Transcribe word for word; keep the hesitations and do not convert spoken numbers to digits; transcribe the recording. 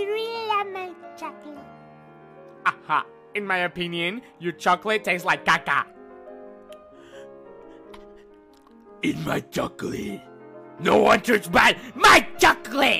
really love my chocolate. Aha. In my opinion, your chocolate tastes like caca. In my chocolate. No one touch my, my chocolate!